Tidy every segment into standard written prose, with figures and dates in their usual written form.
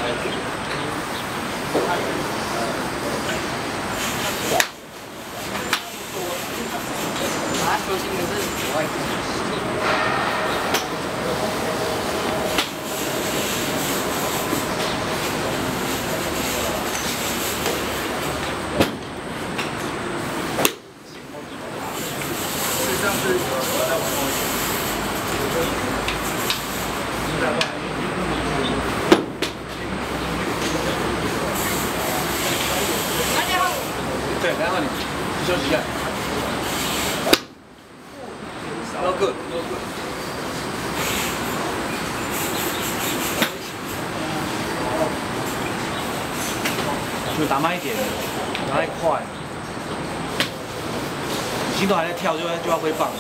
球星可是国外。上次我在玩对，然后你休息一下。No good, no good。就打慢一点，打太快。心都还在跳，就要挥棒。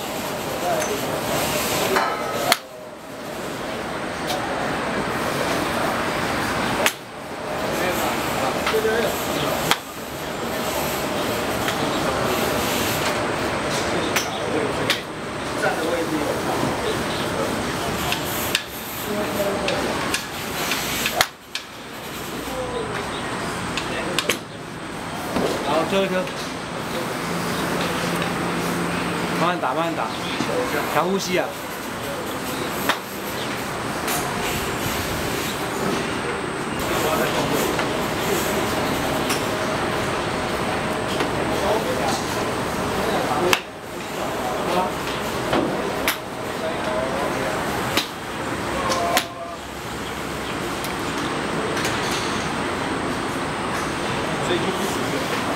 站的位置有差。好，最后一颗。 慢慢打，慢慢打，调呼吸啊！所以就不是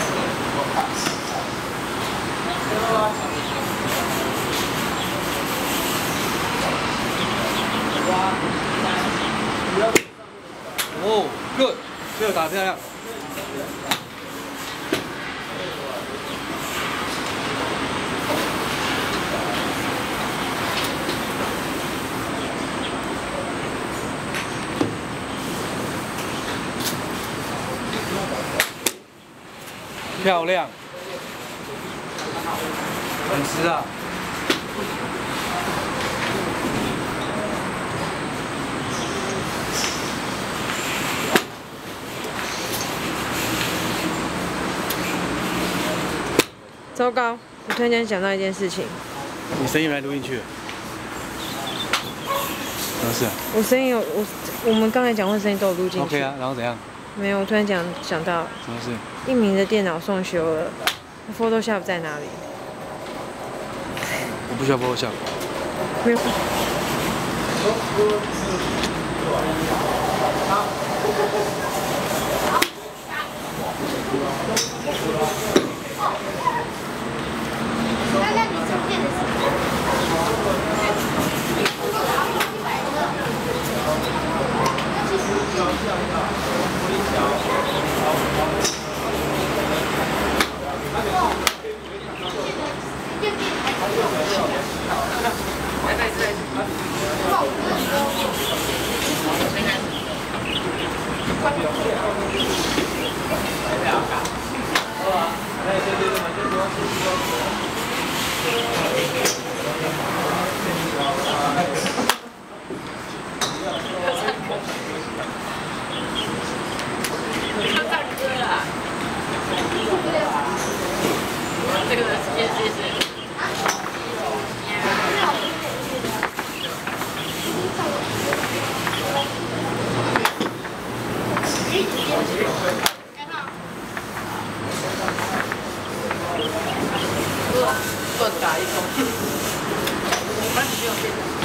哦 ，good， 最后打得漂亮。漂亮，很实啊。 糟糕！我突然间想到一件事情。 你声音来录进去了？什么事啊？ 我声音有我们刚才讲话声音都有录进去。 OK 啊，然后怎样？ 没有，我突然想到。 什么事？ 一鸣的电脑送修了 ，Photoshop 在哪里？ 我不需要 Photoshop。 没有。 这个谢谢。乱打一通，反正不用电脑。